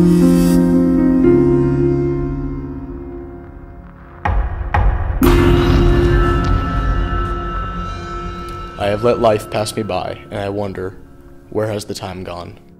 I have let life pass me by, and I wonder, where has the time gone?